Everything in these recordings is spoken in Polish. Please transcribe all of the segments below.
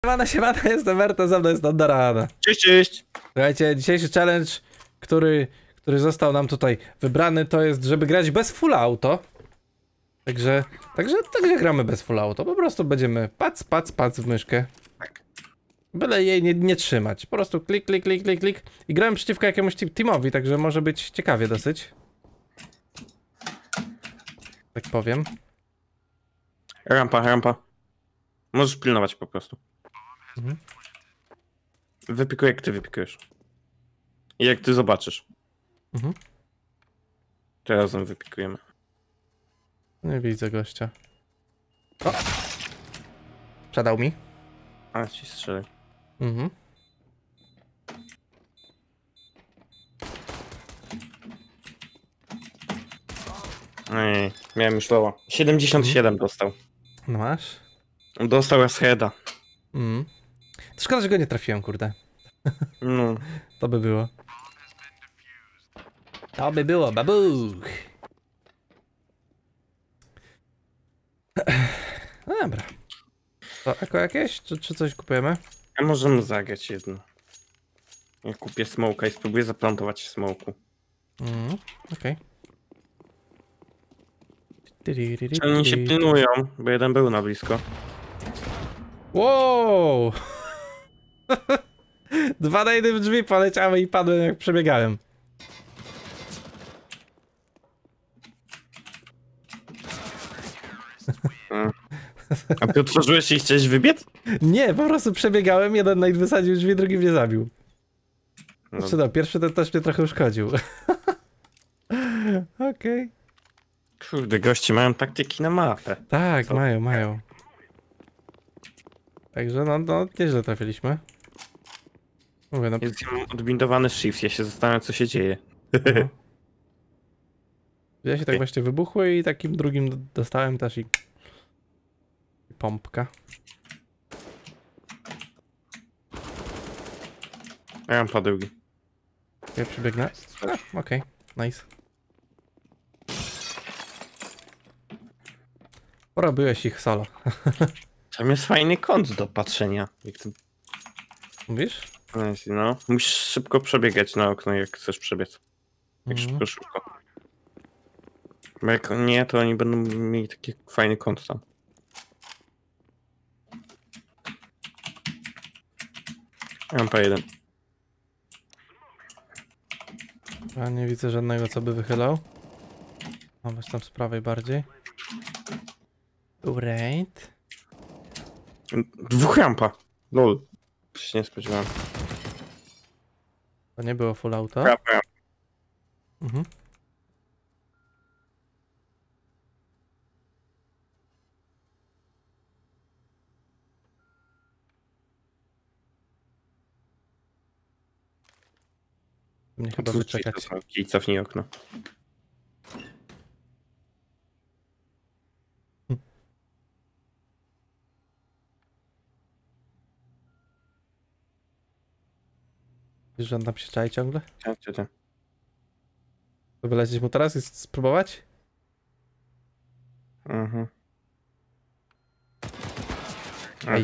Siemano, jestem Berta, ze mną jest Andorana. Cześć, cześć! Słuchajcie, dzisiejszy challenge, który został nam tutaj wybrany, to jest, żeby grać bez full auto. Także gramy bez full auto, po prostu będziemy pac w myszkę. Tak. Byle jej nie trzymać, po prostu klik i grałem przeciwko jakiemuś teamowi, także może być ciekawie dosyć. Tak powiem. Rampa. Możesz pilnować po prostu. Mhm. Wypikuj jak ty wypikujesz. I jak ty zobaczysz. Mhm. To razem wypikujemy. Nie widzę gościa. O! Przedał mi. A ci strzelaj. Mhm. Ej, miałem już loła. 77 dostał. No masz? Dostał z heada. Mhm. To szkoda, że go nie trafiłem, kurde. No. To by było. To by było, babuch. No dobra. To eko jakieś? Czy coś kupujemy? A możemy zagrać jedno. Ja kupię smoka i spróbuję zaplantować w smoku. Okej. Czy oni się pilnują, bo jeden był na blisko. Wow! 2 na 1 w drzwi poleciały i padłem jak przebiegałem. A ty otworzyłeś się i chciałeś wybiec? Nie, po prostu przebiegałem, jeden Knight wysadził drzwi, drugi mnie zabił. No. Znaczy no, pierwszy ten też mnie trochę uszkodził. Okej. Kurde, goście mają taktyki na mapę. Tak, Co? mają. Także no, nieźle trafiliśmy. Mówię, no. Jest odbindowany shift, ja się zastanawiam co się dzieje. No. Ja się tak właśnie wybuchły i takim drugim dostałem też i pompka. Rampa drugi. Ja przybiegnę. Okej, nice. Porobiłeś ich solo. Tam jest fajny kąt do patrzenia. Jak to... Mówisz? No, musisz szybko przebiegać na okno, jak chcesz przebiec. Jak Mhm. szybko. Bo jak nie, to oni będą mieli taki fajny kąt tam. Rampa jeden. Ja nie widzę żadnego, co by wychylał. No, weź tam z prawej bardziej. Great. Dwóch rampa. Lol. Się nie spodziewałem. To nie było full auto. Rampa. Mhm. Mnie chyba wyczekać. I cofnij okno. Wiesz, że on tam się czai ciągle? Tak. To wylecieć mu teraz i spróbować? Mhm. Ej.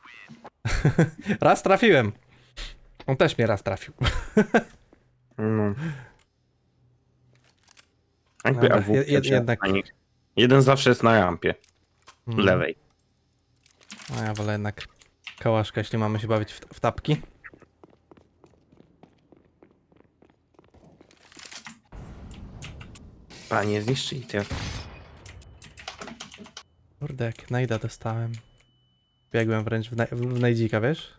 Raz trafiłem. On też mnie raz trafił. No. Jakby Dobra, AW jednak. jeden zawsze jest na rampie. Mm. Lewej. A ja wolę jednak kałaszka, jeśli mamy się bawić w tapki. Panie, zniszczyli to. Kurde, jak najda dostałem. Biegłem wręcz w najdzika, wiesz?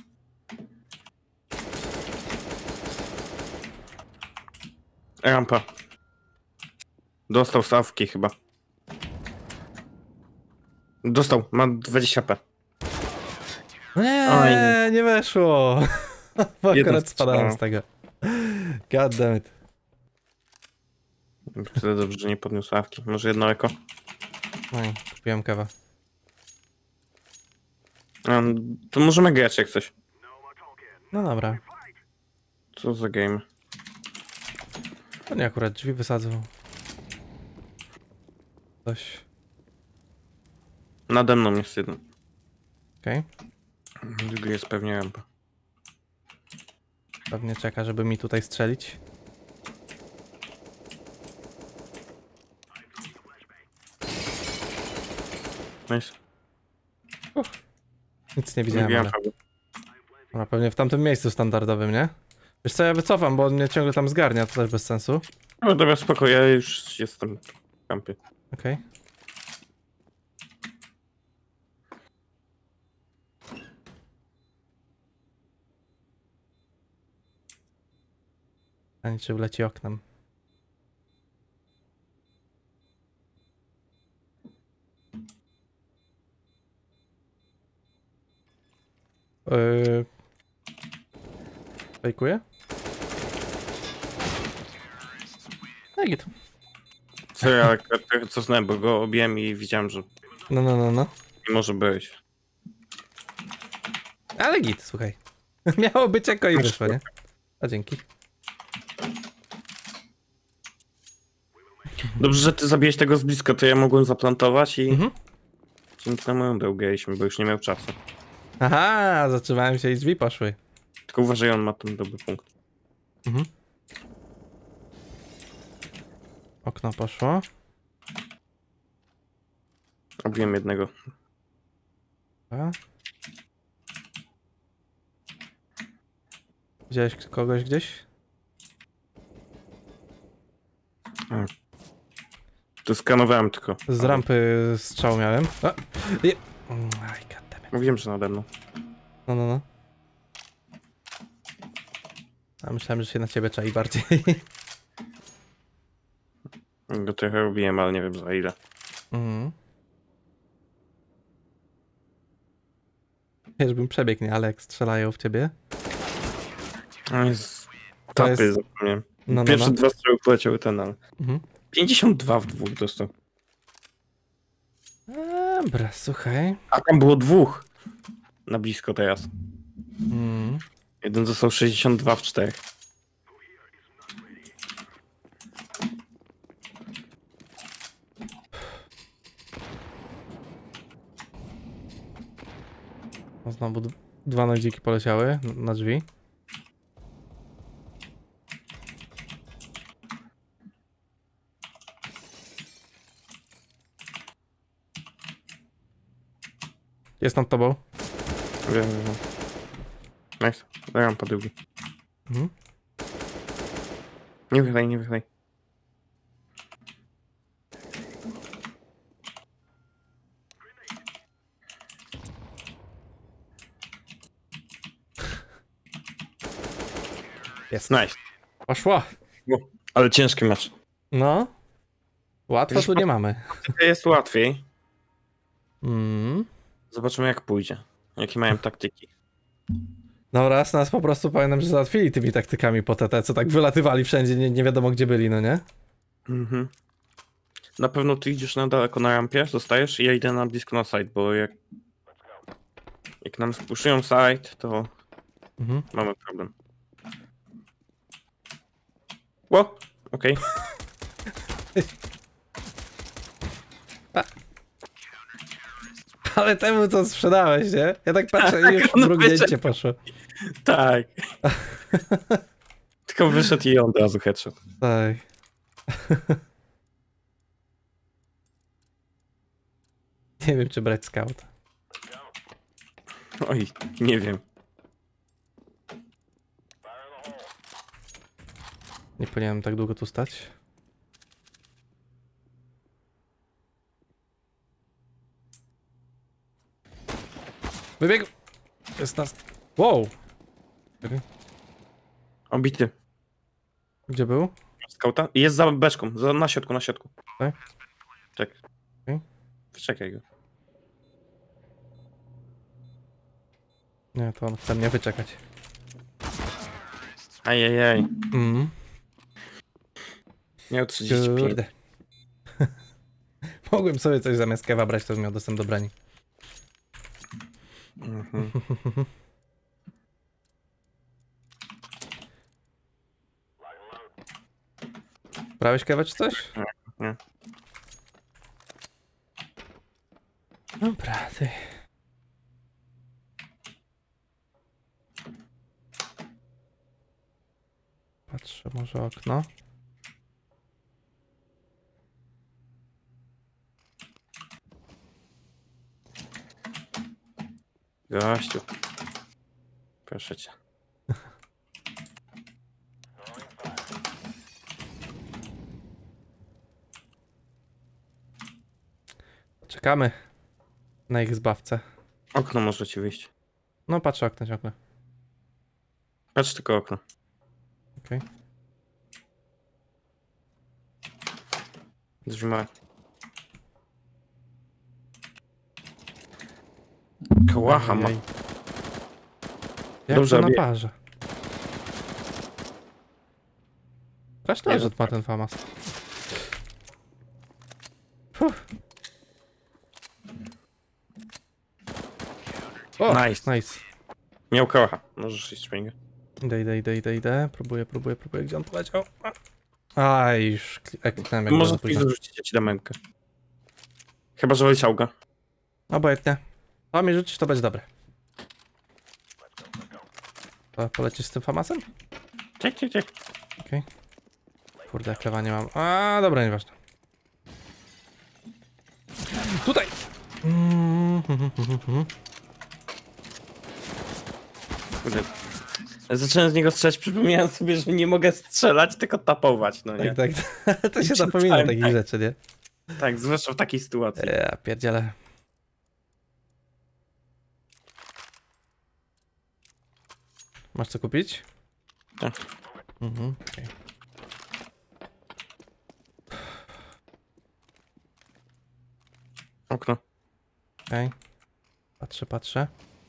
Rampa. Dostał stawki chyba. Dostał, ma 20 p. Nie, nie weszło. Bo Jeden akurat spadałem strzał. z tego. God damn it. Tyle dobrze, że nie podniósł stawki. Może jedno eko? No i kupiłem kawę. To możemy grać jak coś. No dobra. Co za game? To nie akurat drzwi wysadzą. Coś. Nade mną jest jeden. Okej. Drugi jest pewnie rampa. Pewnie czeka, żeby mi tutaj strzelić. Nice. Nic nie widziałem, Mówiłem ale... prawo. Dobra, pewnie w tamtym miejscu standardowym, nie? Wiesz co, ja wycofam, bo on mnie ciągle tam zgarnia, to też bez sensu. No dobra, spoko, ja już jestem w kampie. Okej. Ani czy wleci oknem. Fejkuję? No i git. Co ja trochę cofnąłem, bo go obiłem i widziałem, że No. nie może być. Ale git, słuchaj. Miało być jako i wyszło, nie? A dzięki. Dobrze, że ty zabiłeś tego z bliska, to ja mogłem zaplantować i... Mhm. Dzięki temu ją dołgaliśmy, bo już nie miał czasu. Aha, zatrzymałem się i drzwi poszły. Tylko uważaj, on ma ten dobry punkt. Mhm. Okno poszło. Obiłem jednego. A. Widziałeś kogoś gdzieś? To skanowałem tylko. Z rampy strzał miałem. A. Aj, goddammit. Mówiłem, że nade mną. No. A myślałem, że się na ciebie czai bardziej. Go trochę robiłem, ale nie wiem za ile. Mhm. Wiesz, bym przebiegł, nie? Ale jak strzelają w ciebie. To jest... To Tapy, jest- zapomniałem. No. Pierwsze dwa strzały poleciały ten, ale... Mhm. 52 w dwóch dostał. Dobra, słuchaj. A tam było dwóch. Na blisko teraz. Mhm. Jeden został 62 w 4. No, znowu dwa nodziki poleciały na drzwi. Jest nad tobą. Wiem. Nice. Rampa drugi. Mhm. Nie wychylaj, nie wychylaj. Jest. Nice. Poszło. Ale ciężki mecz. No. Łatwo Wiesz, tu nie mamy. Jest łatwiej. Mm. Zobaczymy jak pójdzie. Jakie mają taktyki. No raz nas po prostu pamiętam, że załatwili tymi taktykami po TT, co tak wylatywali wszędzie, nie wiadomo gdzie byli, no nie? Mhm. Na pewno ty idziesz na daleko na rampie, zostajesz i ja idę na blisko na side, bo jak nam spuszują side, to Mhm. mamy problem. Ło, okej. Ale temu co sprzedałeś, nie? Ja tak patrzę i już no mrugnięcie poszło. Tak. Tylko wyszedł i on od razu headshot. Tak. Nie wiem, czy brać scout. Oj, nie wiem. Nie powinienem tak długo tu stać. Wybiegł! Jest nas... Wow! Obity. Gdzie był? Skauta? Jest za beczką, na środku, na środku. Tak? Tak. Okay. Wyczekaj go. Nie, to on chce mnie wyczekać. Ajajaj. Mhm. Miał 35. Kurde. Mogłem sobie coś zamiast kewa brać, to bym miał dostęp do broni. Mhm. Brałeś kewa czy coś? Nie. Dobra, ty. Patrzę, może okno. Gościu. Proszę cię. Czekamy na ich zbawcę. Okno może ci wyjść. No patrzę okno ciągle. Patrz tylko okno. Okej. Drzwi ma. Kałacha ma. Ojej. Jak Dobrze to na robię. parze? Straszny Nie, rzut ma ten famas. Fuh. O, Nice. nice. Miał kałacha. Możesz iść śmigę. Idę. Próbuję. Gdzie on poleciał? Aj, już kliknąłem jak Może było pójść późno. zarzucić, ja ci dam memkę. Chyba, że leciał go. Obojętnie. To mi rzucić, to będzie dobre. To polecisz z tym famasem? Ciek. Okej. Kurde, klewa nie mam. A, dobra, nieważne. Tutaj! Kurde. Zacząłem z niego strzelać, przypomniałem sobie, że nie mogę strzelać, tylko tapować, no nie? Tak. To się zapomina takich tak. rzeczy, nie? Tak, zwłaszcza w takiej sytuacji. Ja pierdzielę. Masz co kupić? Tak. Okej. Okno. Okej. Patrzę.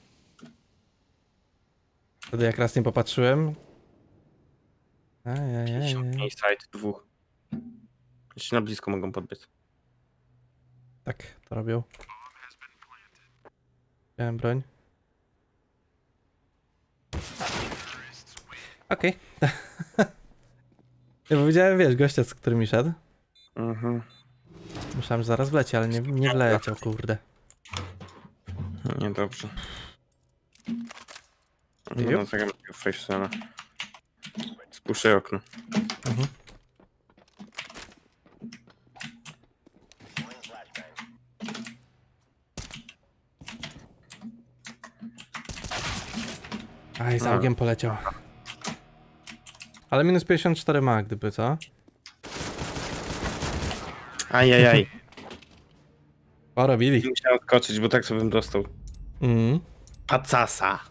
Wtedy jak raz nie popatrzyłem. Ajajaj. Inside, dwóch. Jeszcze na blisko mogą podbiec. Tak, to robią. Wziąłem broń. Okej. Ja powiedziałem, wiesz, gościa, z którym mi szedł. Mhm. Myślałem, że zaraz wleci, ale nie wleciał, kurde. Niedobrze. Jup. No, zagram tego Facesona. Spuszczę okno. Mhm. Aj, za ogniem poleciał. Ale minus 54 ma, gdyby, co? Ajajaj. Porobili. Musiałem odskoczyć, bo tak sobie bym dostał. Pacasa.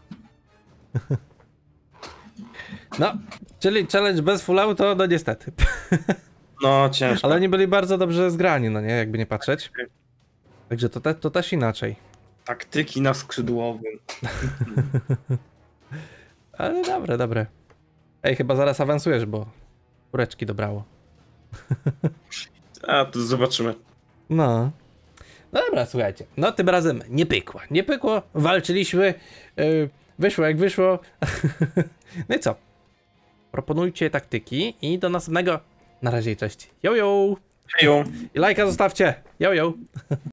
No, czyli challenge bez full auto, no niestety. No, ciężko. Ale oni byli bardzo dobrze zgrani, no nie, jakby nie patrzeć. Także to też inaczej. Taktyki na skrzydłowym. Ale dobre. Ej, chyba zaraz awansujesz, bo kureczki dobrało. A, to zobaczymy. No. No dobra, słuchajcie. No tym razem nie pykło, walczyliśmy, wyszło jak wyszło. No i co? Proponujcie taktyki i do następnego. Na razie, cześć. Yo. Hejo. I lajka zostawcie. Yo.